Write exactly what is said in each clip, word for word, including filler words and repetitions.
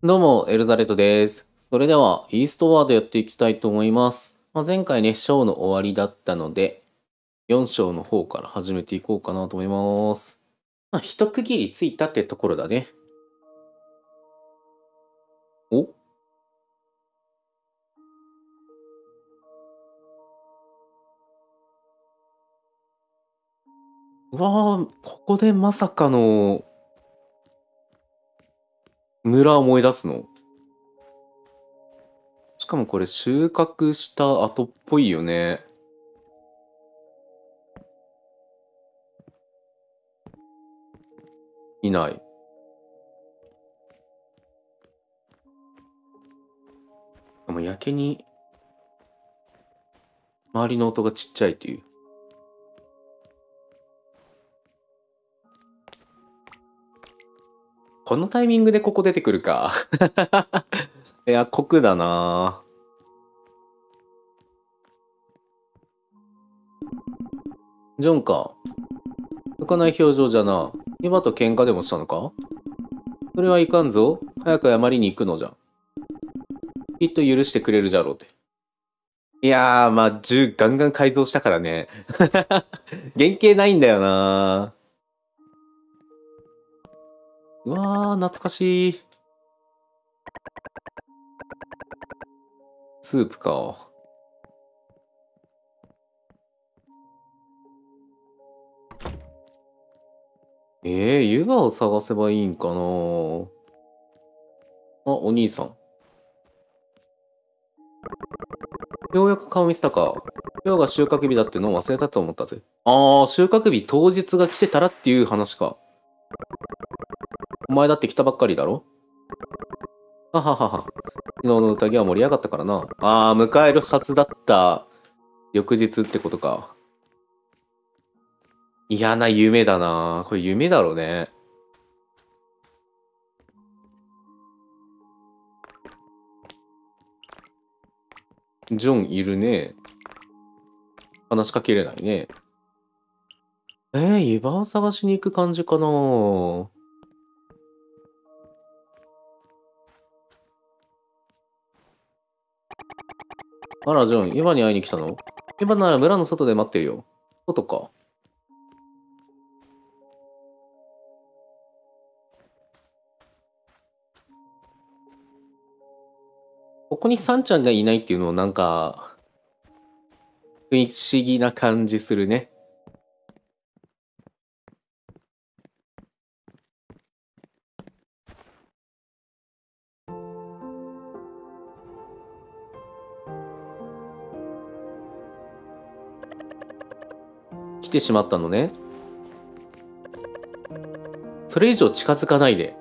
どうも、エルザレットです。それでは、イーストワードやっていきたいと思います。まあ、前回ね、ショーの終わりだったので、よん章の方から始めていこうかなと思います。まあ、一区切りついたってところだね。おうわー、ここでまさかの、村思い出すの？しかもこれ収穫した後っぽいよね。いない。でもやけに、周りの音がちっちゃいっていう。このタイミングでここ出てくるか。いや、酷だな。ジョンか。浮かない表情じゃな。今と喧嘩でもしたのか？それはいかんぞ。早く謝りに行くのじゃ。きっと許してくれるじゃろうって。いやー、まあ、銃ガンガン改造したからね。原型ないんだよな。うわー、懐かしい。スープか。えー、湯葉を探せばいいんかな。あ、お兄さん。ようやく顔見せたか。今日が収穫日だってのを忘れたと思ったぜ。あー、収穫日当日が来てたらっていう話か。お前だって来たばっかりだろ？はははは。昨日の宴は盛り上がったからな。ああ、迎えるはずだった翌日ってことか。嫌な夢だな。これ夢だろうね。ジョンいるね。話しかけれないね。えー、湯葉を探しに行く感じかな。あら、ジョン、湯葉に会いに来たの？湯葉なら村の外で待ってるよ。外か。ここにサンちゃんがいないっていうのはなんか、不思議な感じするね。来てしまったのね。それ以上近づかないで。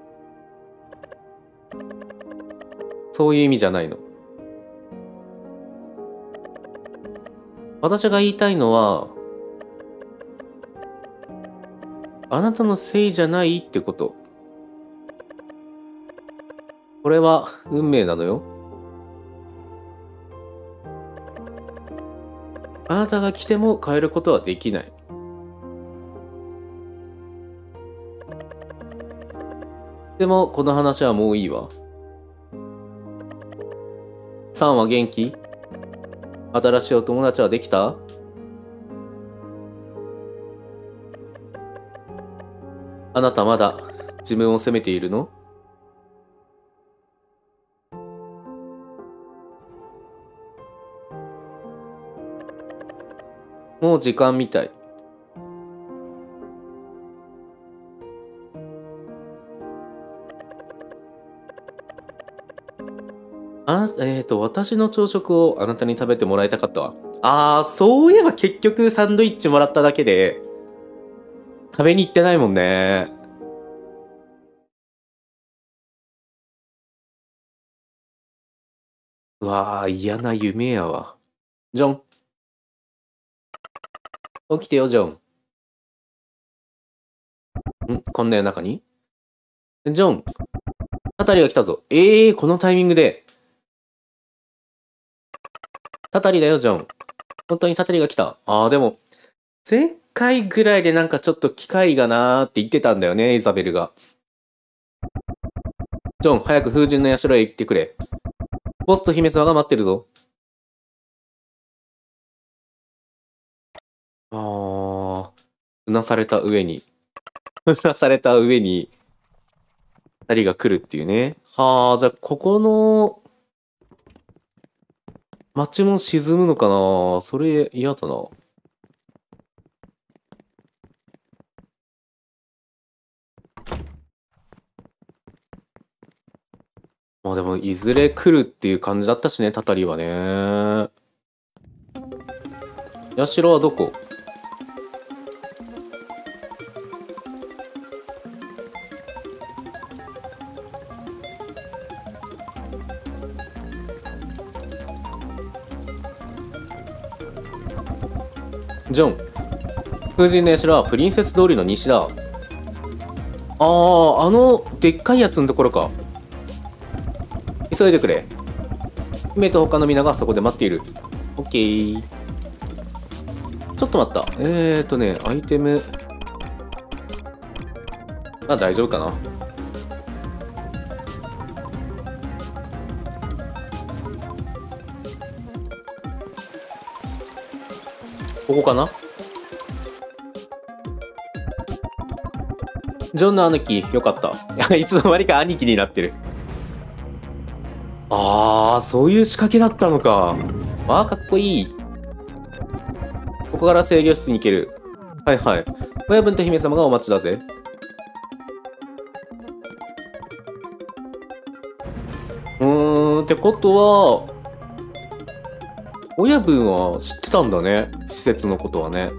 そういう意味じゃないの。私が言いたいのは、あなたのせいじゃないってこと。これは運命なのよ。あなたが来ても変えることはできない。でも、この話はもういいわ。サンは元気？新しいお友達はできた？あなたまだ自分を責めているの？もう時間みたい。あ、えっと、私の朝食をあなたに食べてもらいたかったわ。あー、そういえば結局サンドイッチもらっただけで、食べに行ってないもんね。うわー、嫌な夢やわ。ジョン、起きてよ、ジョン。んこんな夜中に？ジョン、タタリが来たぞ。ええー、このタイミングで。タタリだよ、ジョン。本当にタタリが来た。ああ、でも、前回ぐらいでなんかちょっと機会がなーって言ってたんだよね、イザベルが。 ジョン、早く風神の社へ行ってくれ。ボスと姫様が待ってるぞ。あー、うなされた上に。うなされた上に、二人が来るっていうね。はあ、じゃあ、ここの、街も沈むのかな。それ嫌だな。まあでも、いずれ来るっていう感じだったしね、たたりはね。社はどこ？ジョン。風神の社はプリンセス通りの西だ。ああ、あの、でっかいやつのところか。急いでくれ。姫と他の皆がそこで待っている。オッケー。ちょっと待った。えーとね、アイテム。あ、大丈夫かな。ここかな。ジョンの兄貴、よかった。いつの間にか兄貴になってる。あー、そういう仕掛けだったのか。わあ、かっこいい。ここから制御室に行ける。はいはい。親分と姫様がお待ちだぜ。うーん、ってことは、親分は知ってたんだね。施設のことはね。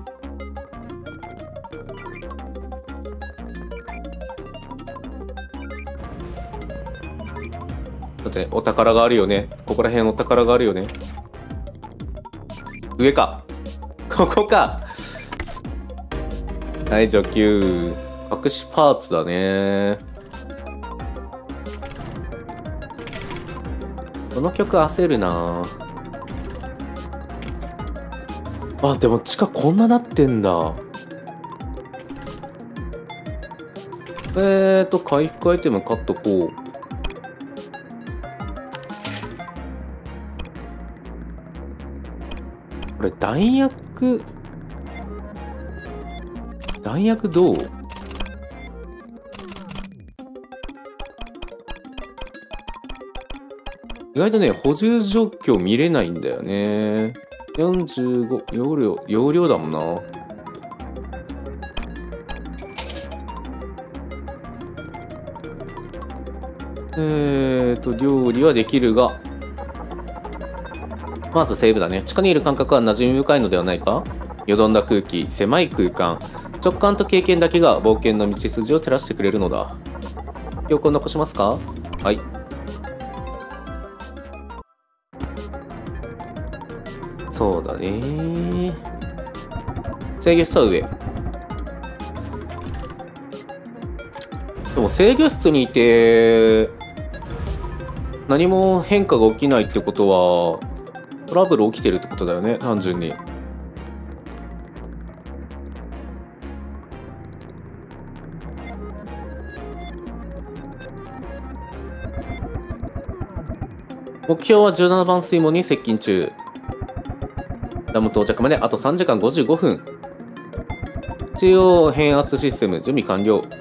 だってお宝があるよね。ここら辺お宝があるよね。上か。ここか。はい、除給。隠しパーツだね。この曲焦るな。あ、でも地下こんななってんだ。えーと、回復アイテム買っとこう。これ弾薬弾薬どう？意外とね、補充状況見れないんだよね。よんじゅうご、容量、容量だもんな。えーと、料理はできるが、まずセーブだね。地下にいる感覚は馴染み深いのではないか？よどんだ空気、狭い空間、直感と経験だけが冒険の道筋を照らしてくれるのだ。記憶を残しますか？はい。そうだね。制御室は上。でも制御室にいて、何も変化が起きないってことは、トラブル起きてるってことだよね、単純に。目標はじゅうななばん水門に接近中。ダム到着まであとさんじかんごじゅうごふん。中央変圧システム準備完了。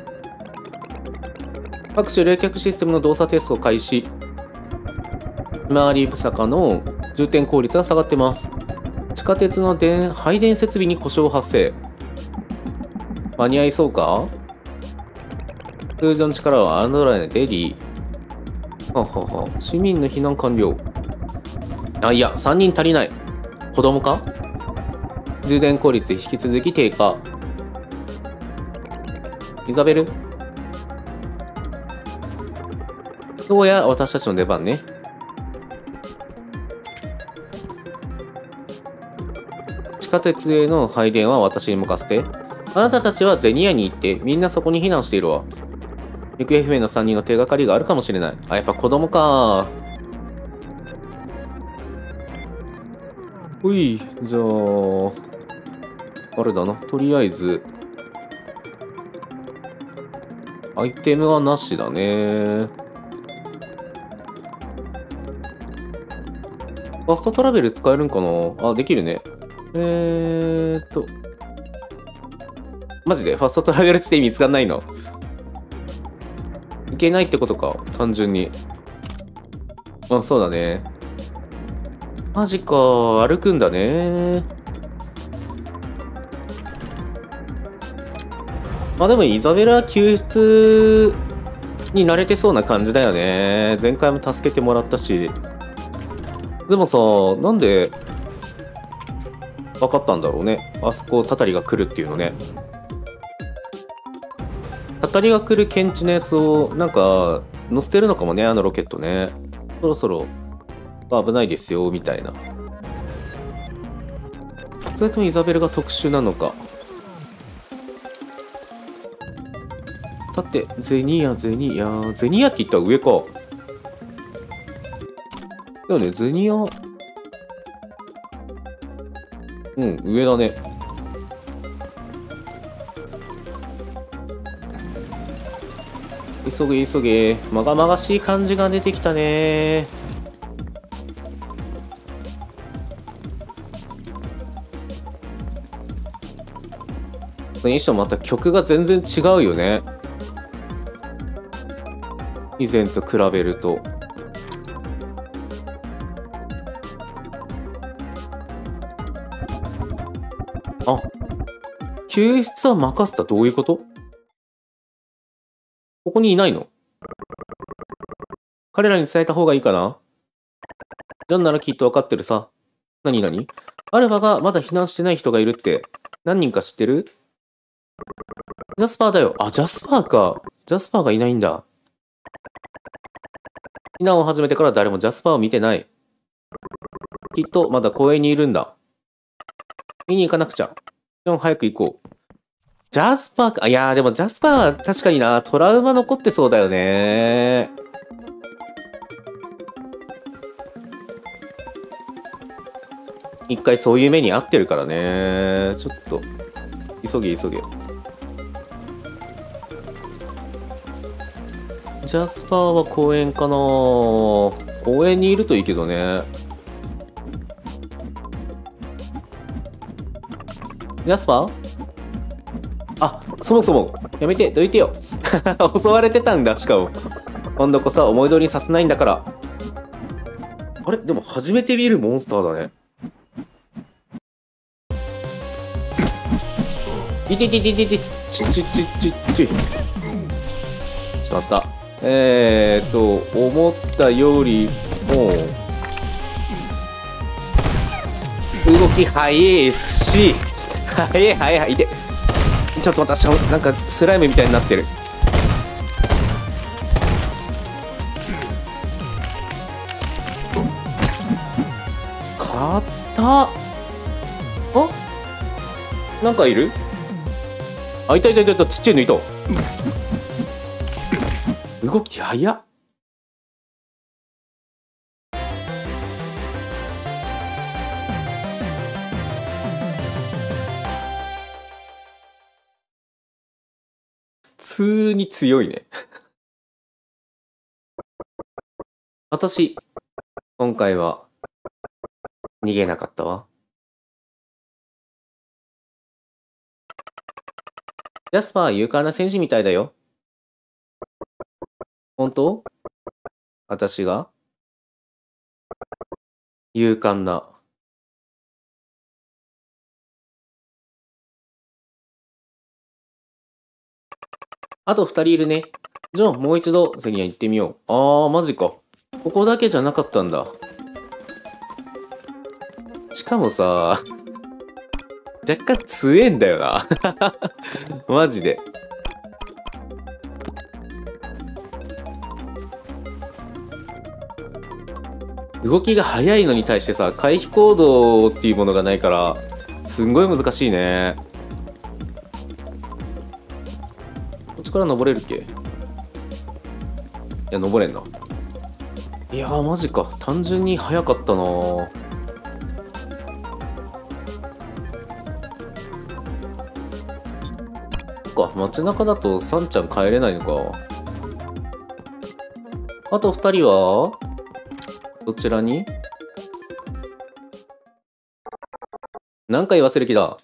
各種冷却システムの動作テスト開始。回り坂の充填効率が下がってます。地下鉄の電配電設備に故障発生。間に合いそうか？通常の力はアンドライでリー。ははは。市民の避難完了。あ、いや、さんにん足りない。子供か？充電効率引き続き低下。イザベル？どうや私たちの出番ね。地下鉄への配電は私に任せて。あなたたちはゼニアに行ってみんなそこに避難しているわ。行方不明のさんにんの手がかりがあるかもしれない。あ、やっぱ子供か。ほい、じゃあ、あれだな。とりあえず、アイテムはなしだね。 ファストトラベル使えるんかなあ、できるね。えーっと。マジでファストトラベル地点見つかんないの？いけないってことか、単純に。あ、そうだね。マジか、歩くんだね。まあでもイザベラ救出に慣れてそうな感じだよね。前回も助けてもらったし。でもさ、なんで分かったんだろうね。あそこタタリが来るっていうのね。タタリが来る検知のやつをなんか乗せてるのかもね、あのロケットね。そろそろ危ないですよみたいな。それともイザベルが特殊なのか。さて、ゼニア、ゼニア、ゼニアって言ったら上か。だよね、ゼニア。うん、上だね。急げ急げ。まがまがしい感じが出てきたね。それにしてもまた曲が全然違うよね。以前と比べると。あ、救出は任せた。どういうこと？ここにいないの？彼らに伝えた方がいいかな？ジョンならきっと分かってるさ。なになに？アルバがまだ避難してない人がいるって何人か知ってる？ジャスパーだよ。あ、ジャスパーか。ジャスパーがいないんだ。避難を始めてから誰もジャスパーを見てない。きっとまだ公園にいるんだ。見に行かなくちゃ。ジョン、早く行こう。ジャスパーか。いやー、でもジャスパーは確かにな、トラウマ残ってそうだよね。一回そういう目に遭ってるからね。ちょっと、急げ急げ。ジャスパーは公園かな。公園にいるといいけどね。ジャスパー？あ、そもそも、やめて、どいてよ。襲われてたんだ、しかも。今度こそ思い通りにさせないんだから。あれでも初めて見るモンスターだね。いててててて、ちちちちち。ちょっと待った。えーっと、思ったよりも、動き早いし、早い早い早い、いて。ちょっと待った、なんかスライムみたいになってる。硬っ。あ、なんかいる？あ、いたいたいたいた、ちっちゃいのいた。動き早っ。普通に強いね。私、今回は逃げなかったわ。ジャスパーは勇敢な戦士みたいだよ。本当？私が勇敢な。あと二人いるね。じゃあもう一度ゼニア行ってみよう。あー、マジか。ここだけじゃなかったんだ。しかもさ、若干強えんだよな。マジで。動きが速いのに対してさ、回避行動っていうものがないから、すんごい難しいね。こっちから登れるっけ？いや、登れんな。いやー、マジか。単純に速かったなー。そっか、街中だとサンちゃん帰れないのか。あとふたりはどちらに？ 何回言わせる気だ。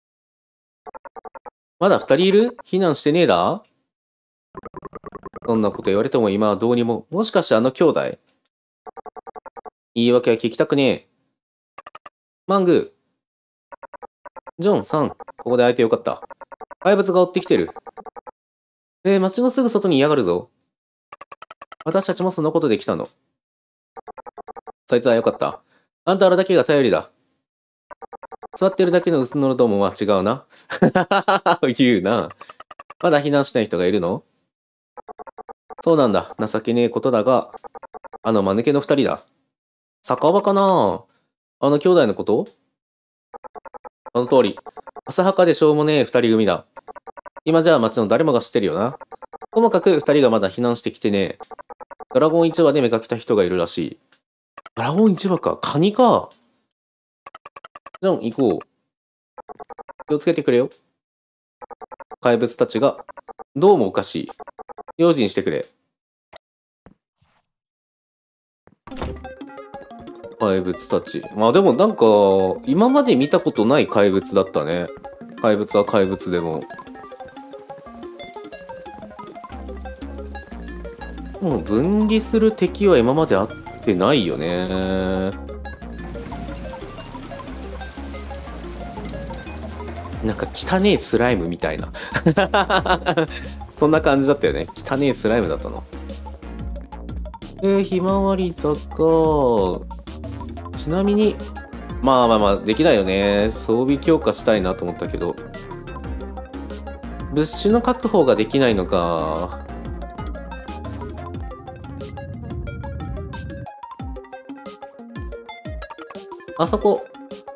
まだ二人いる？避難してねえだ？そんなこと言われても今はどうにも。もしかしてあの兄弟？言い訳は聞きたくねえ。マングー。ジョンさん、ここで会えてよかった。怪物が追ってきてる。えー、町のすぐ外に嫌がるぞ。私たちもそのことで来たの。そいつはよかった。あんたらだけが頼りだ。座ってるだけの薄のどもは違うな。言うな。まだ避難しない人がいるの？そうなんだ。情けねえことだが、あの間抜けの二人だ。酒場かな？あの兄弟のこと？その通り。浅はかでしょうもねえ二人組だ。今じゃあ町の誰もが知ってるよな。ともかく二人がまだ避難してきてね。ドラゴン市場で見かけた人がいるらしい。ドラゴン市場か。カニか。じゃん、行こう。気をつけてくれよ。怪物たちが、どうもおかしい。用心してくれ。怪物たち。まあでもなんか、今まで見たことない怪物だったね。怪物は怪物でも。もう分離する敵は今まで会ってないよね。なんか汚ねえスライムみたいな。そんな感じだったよね。汚ねえスライムだったの。えー、ひまわり坂。ちなみに、まあまあまあ、できないよね。装備強化したいなと思ったけど。物資の確保ができないのか。あそこ。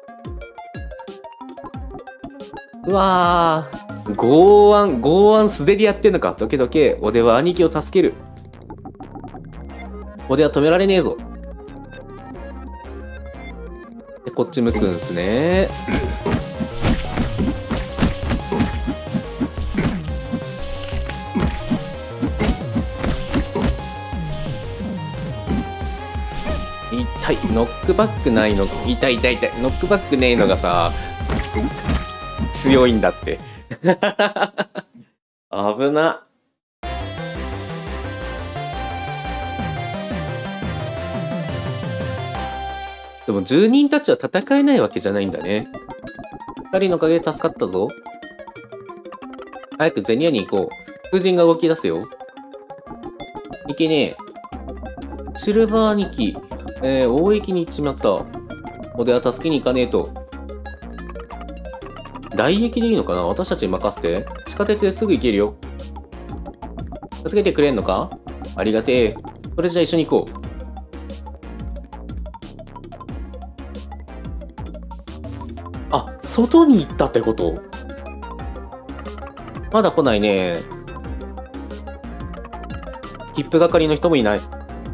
うわー。剛腕、剛腕素手でやってんのか。どけどけ。俺は兄貴を助ける。俺は止められねえぞ。で、こっち向くんすね。痛い。ノックバックないの。痛い痛い痛い。ノックバックねえのがさ、強いんだって。危な。でも住人たちは戦えないわけじゃないんだね。二人のおかげで助かったぞ。早くゼニアに行こう。風神が動き出すよ。いけねえ。シルバー兄貴。えー、大駅に行っちまった。俺は助けに行かねえと。大駅でいいのかな？私たちに任せて。地下鉄ですぐ行けるよ。助けてくれんのか？ありがてえ。それじゃあ一緒に行こう。あ、外に行ったってこと？まだ来ないね。切符係の人もいない。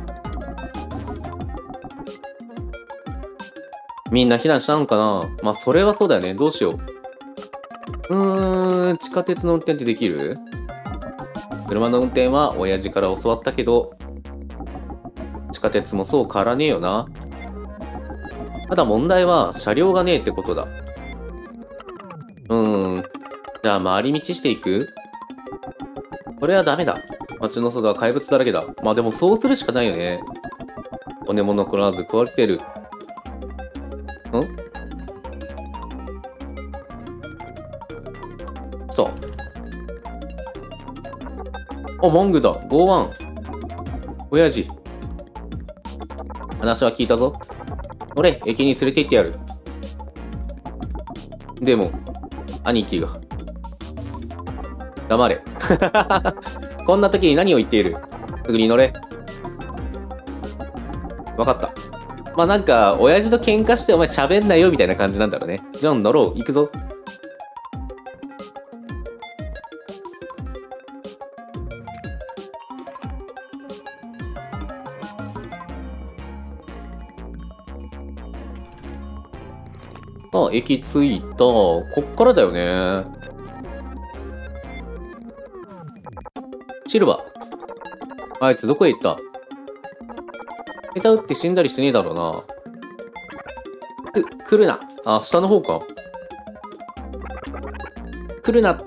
みんな避難したのかな？まあ、それはそうだよね。どうしよう。うーん、地下鉄の運転ってできる？車の運転は親父から教わったけど、地下鉄もそう変わらねえよな。ただ問題は車両がねえってことだ。うーん。じゃあ回り道していく？これはダメだ。街の外は怪物だらけだ。まあでもそうするしかないよね。骨も残らず食われてる。ん？来た。あ、マングだ。ゴーワン。親父。話は聞いたぞ。俺、駅に連れて行ってやる。でも、兄貴が。黙れ。こんな時に何を言っている？すぐに乗れ。わかった。まあなんか、親父と喧嘩してお前喋んないよみたいな感じなんだろうね。ジョン乗ろう。行くぞ。あ、駅着いた。こっからだよね。シルバー。あいつどこへ行った？下手打って死んだりしてねえだろうな。く、来るな。あ、下の方か。 るなって。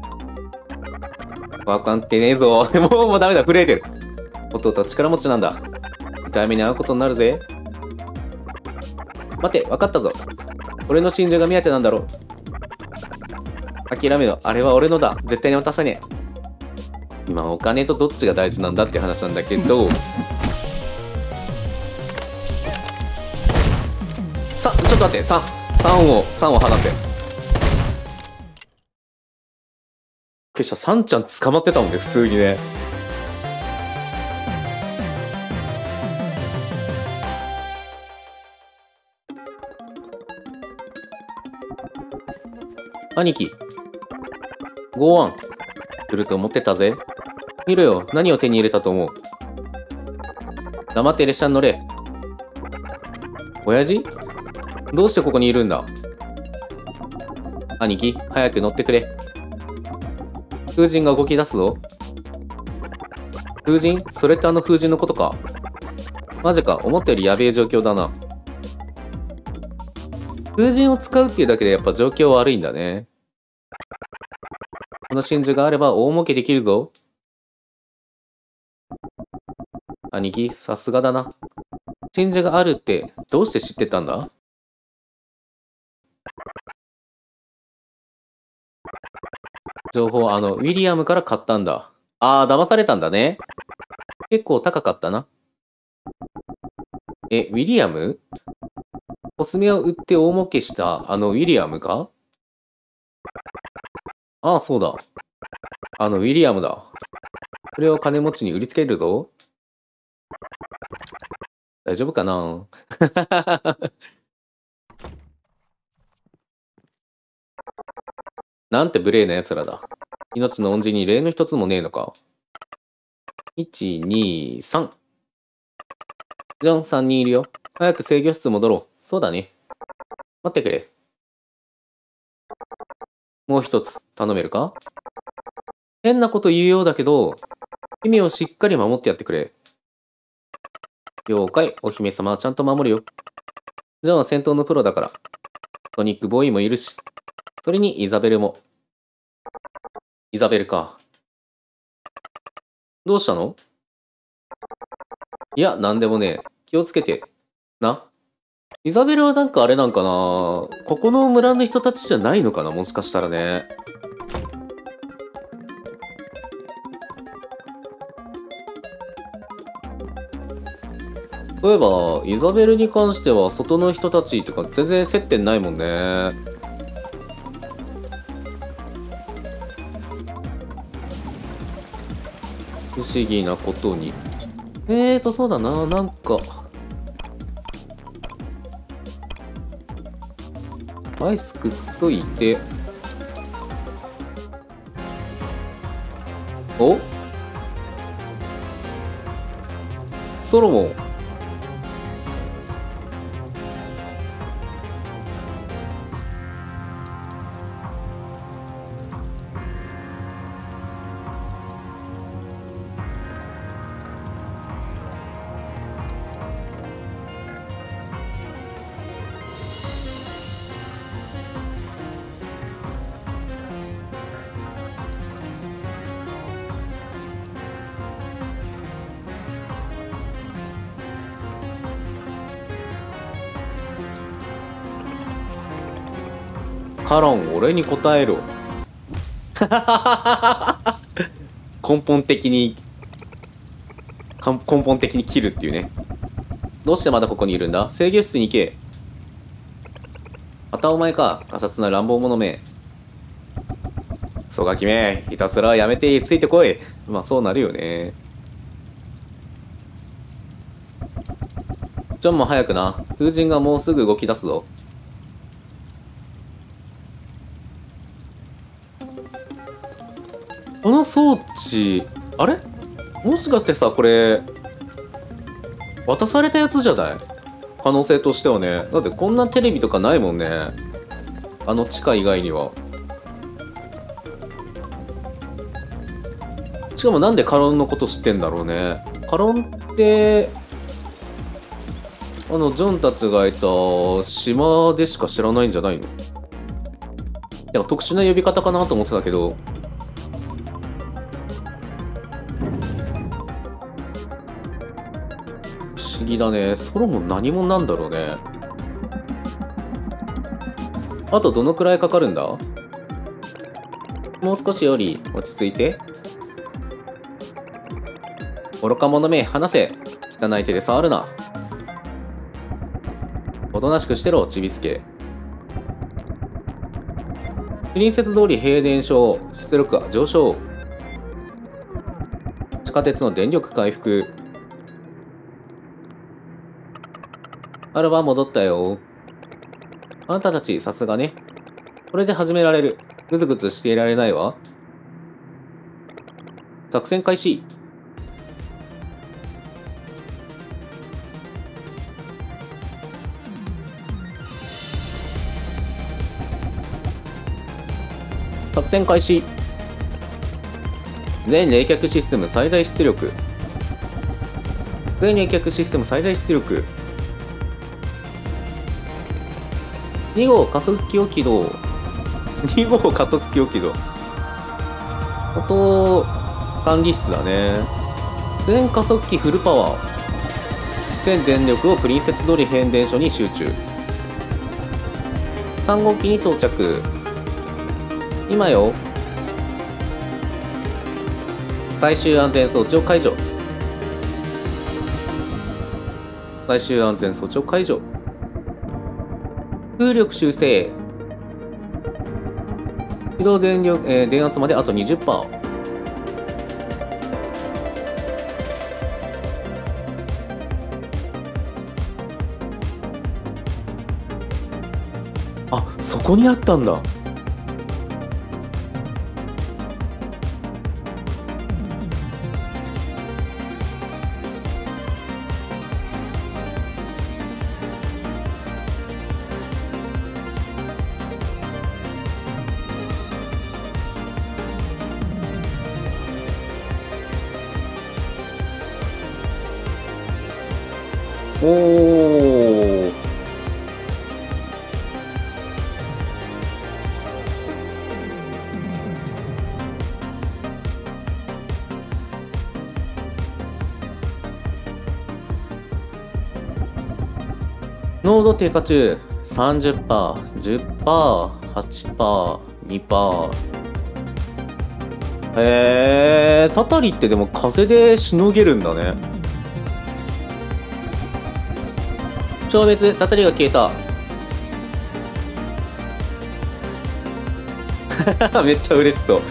わかんってねえぞ。もう、もうダメだ。震えてる。弟は力持ちなんだ。痛い目に遭うことになるぜ。待て、わかったぞ。俺の真珠が目当てなんだろう。諦めろ。あれは俺のだ。絶対に渡さねえ。今、お金とどっちが大事なんだって話なんだけど。さ、ちょっと待って。さん。さんを、さんを離せ。びっくりした。さんちゃん捕まってたもんね、普通にね。兄貴。ごあん。来ると思ってたぜ。見ろよ。何を手に入れたと思う。黙って列車に乗れ。親父？どうしてここにいるんだ？兄貴、早く乗ってくれ。風神が動き出すぞ。風神？それってあの風神のことか。マジか、思ったよりやべえ状況だな。風神を使うっていうだけでやっぱ状況悪いんだね。この真珠があれば大儲けできるぞ。兄貴、さすがだな。真珠があるってどうして知ってたんだ？情報、あの、ウィリアムから買ったんだ。ああ、騙されたんだね。結構高かったな。え、ウィリアム？コスメを売って大儲けしたあのウィリアムか？ああ、そうだ。あのウィリアムだ。それを金持ちに売りつけるぞ。大丈夫かな？なんて無礼な奴らだ。命の恩人に礼の一つもねえのか。いち、に、さん。ジョン、さんにんいるよ。早く制御室戻ろう。そうだね。待ってくれ。もう一つ、頼めるか？変なこと言うようだけど、意味をしっかり守ってやってくれ。了解、お姫様はちゃんと守るよ。ジョンは戦闘のプロだから。トニックボーイもいるし。それにイザベルも。イザベルか。どうしたの？いや、なんでもねえ。気をつけて。な。イザベルはなんかあれなんかな？ここの村の人たちじゃないのかな？もしかしたらね。例えば、イザベルに関しては外の人たちとか全然接点ないもんね。不思議なことに。えーと、そうだな、なんか。アイス食っといて。お？ソロモン。カロン、俺に答えろ。根本的に、根本的に切るっていうね。どうしてまだここにいるんだ？制御室に行け。またお前か、ガサツな乱暴者め。クソガキめ、ひたすらやめてついてこい。まあそうなるよね。ジョンも早くな。風神がもうすぐ動き出すぞ。この装置、あれ？もしかしてさ、これ、渡されたやつじゃない？可能性としてはね。だってこんなテレビとかないもんね。あの地下以外には。しかもなんでカロンのこと知ってんだろうね。カロンって、あの、ジョンたちがいた島でしか知らないんじゃないの？ や、特殊な呼び方かなと思ってたけど。不思議だね。ソロモン何者なんだろうね。あとどのくらいかかるんだ？もう少しより落ち着いて。愚か者め、離せ。汚い手で触るな。おとなしくしてろ、ちびすけ。プリンセス通り平電所、出力は上昇。地下鉄の電力回復。アルバ戻ったよ。あんたたち、さすがね。これで始められる。ぐずぐずしていられないわ。作戦開始。作戦開始。全冷却システム最大出力。全冷却システム最大出力。に号加速器を起動。に号加速器を起動。あと、管理室だね。全加速器フルパワー。全電力をプリンセス通り変電所に集中。さん号機に到着。今よ。最終安全装置を解除。最終安全装置を解除。風力修正。起動電力、えー、電圧まであと にじゅっパーセント。あ、そこにあったんだ。おー。濃度低下中。さんじゅっパーセント、じゅっパーセント、はちパーセント、にパーセント。へえ、タタリってでも風でしのげるんだね。消滅、たたりが消えた。めっちゃ嬉しそう。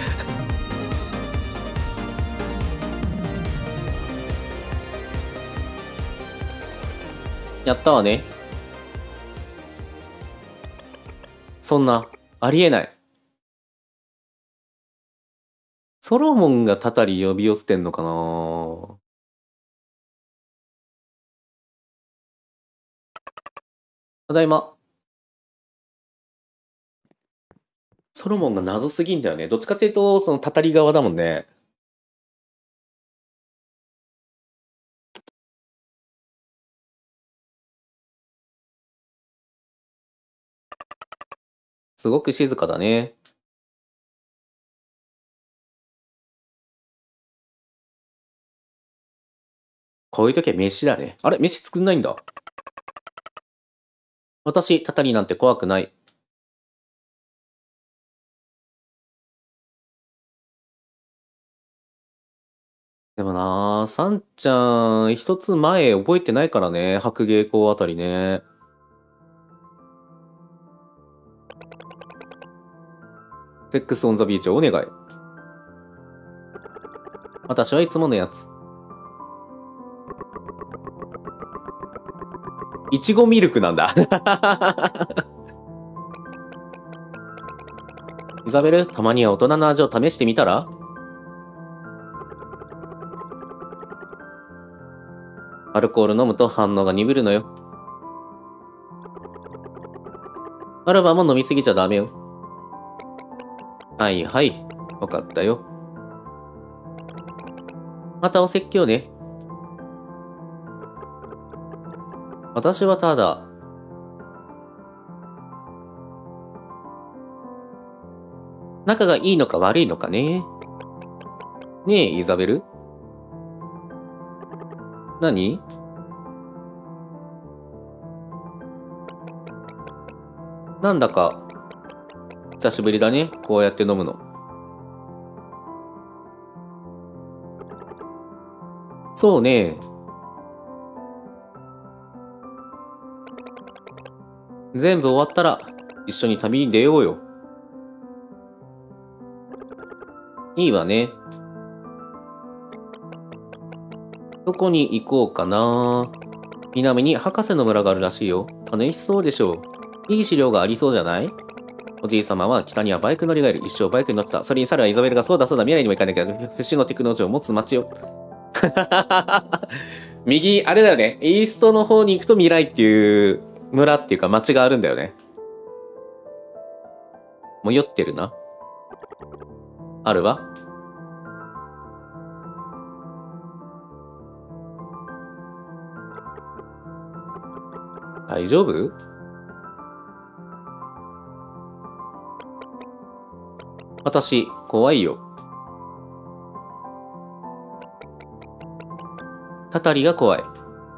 やったわね。そんな、ありえない。ソロモンがたたり呼び寄せてんのかな。ただいま。ソロモンが謎すぎんだよね。どっちかっていうと、そのたたり側だもんね。すごく静かだね。こういう時は飯だね。あれ、飯作んないんだ。私、たたりなんて怖くない。でもなあ、サンちゃん、一つ前覚えてないからね。白芸校あたりね。セックスオンザビーチをお願い。私はいつものやつ。いちごミルクなんだ。イザベル、たまには大人の味を試してみたら？アルコール飲むと反応が鈍るのよ。アルバも飲みすぎちゃダメよ。はいはい。わかったよ。またお説教ね。私はただ、 仲がいいのか悪いのかね。ねえ、イザベル？何？なんだか、久しぶりだね。こうやって飲むの。そうね。全部終わったら、一緒に旅に出ようよ。いいわね。どこに行こうかな。南に博士の村があるらしいよ。楽しそうでしょう。いい資料がありそうじゃない？おじいさまは北にはバイク乗りがいる。一生バイクに乗ってた。それに猿はイザベルがそうだそうだ未来にも行かなきゃ不思議のテクノロジーを持つ街よ。右、あれだよね。イーストの方に行くと未来っていう村っていうか街があるんだよね。もう酔ってるな。あるわ。大丈夫？私、怖いよ。たたりが怖い。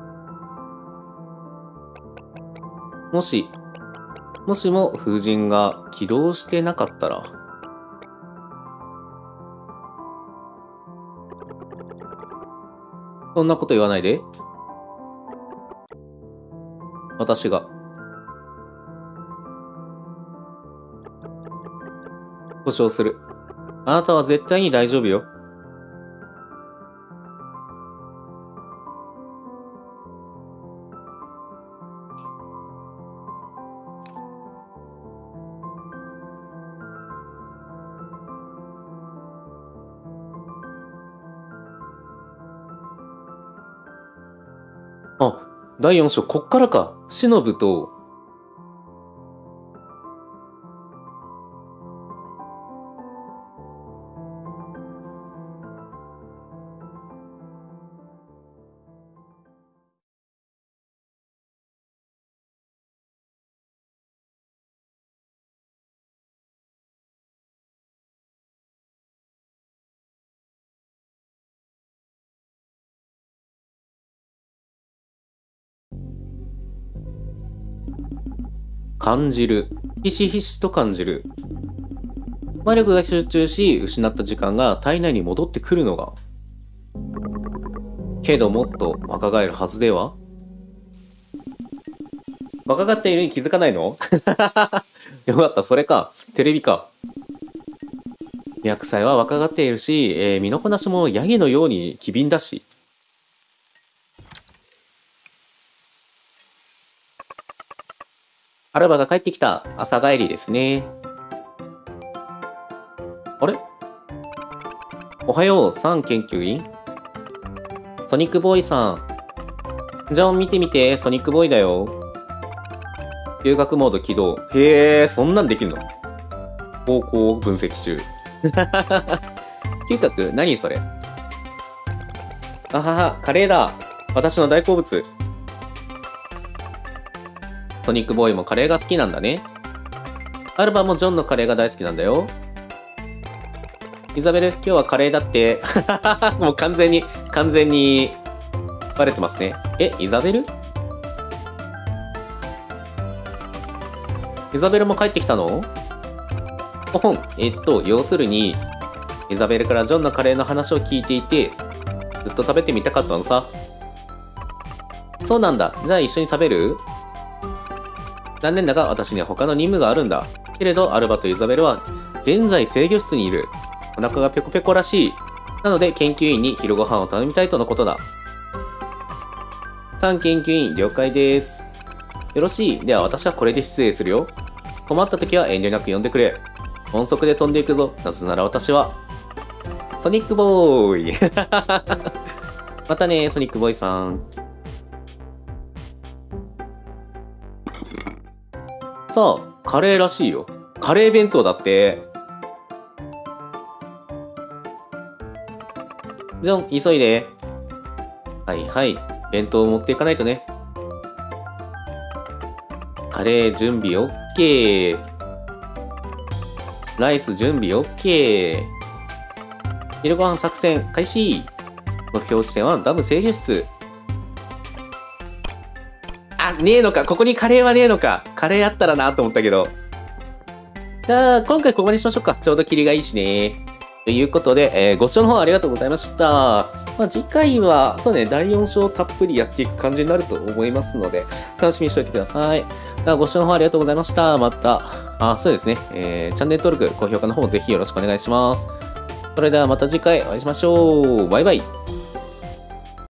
もし、もしも風神が起動してなかったら。そんなこと言わないで。私が。保証する。あなたは絶対に大丈夫よ。あ、だいよん章、こっからか。シノブと、感じる。ひしひしと感じる。魔力が集中し、失った時間が体内に戻ってくるのが。けどもっと若返るはずでは？若返っているに気づかないの？よかった、それか。テレビか。薬剤は若返っているし、えー身のこなしもヤギのように機敏だし。アルバが帰ってきた。朝帰りですね。あれ？おはよう、サン研究員。ソニックボーイさん。じゃあ見てみて、ソニックボーイだよ。留学モード起動。へえ、そんなんできるの？方向分析中。嗅覚、何それ？あはは、カレーだ。私の大好物。ソニックボーイもカレーが好きなんだね。アルバもジョンのカレーが大好きなんだよ。イザベル、今日はカレーだって。もう完全に、完全に、バレてますね。え、イザベル？イザベルも帰ってきたの？ほほん、えっと、要するに、イザベルからジョンのカレーの話を聞いていて、ずっと食べてみたかったのさ。そうなんだ。じゃあ一緒に食べる？残念だが私には他の任務があるんだ。けれど、アルバとイザベルは現在制御室にいる。お腹がペコペコらしい。なので研究員に昼ご飯を頼みたいとのことだ。さん研究員了解です。よろしい。では私はこれで失礼するよ。困った時は遠慮なく呼んでくれ。音速で飛んでいくぞ。なぜなら私はソニックボーイ。またね、ソニックボーイさん。さあ、カレーらしいよ。カレー弁当だって。ジョン、急いで。はいはい。弁当を持っていかないとね。カレー準備 オーケー。 ライス準備 OK。昼ご飯作戦開始。目標地点はダム制御室。あ、ねえのか。ここにカレーはねえのか。カレーあったらなと思ったけど。じゃあ、今回ここまでしましょうか。ちょうどキリがいいしね。ということで、えーご視聴の方ありがとうございました。まあ、次回は、そうね、だいよん章たっぷりやっていく感じになると思いますので、楽しみにしておいてください。ではご視聴の方ありがとうございました。また、あ、そうですね、えーチャンネル登録、高評価の方ぜひよろしくお願いします。それではまた次回お会いしましょう。バイバイ。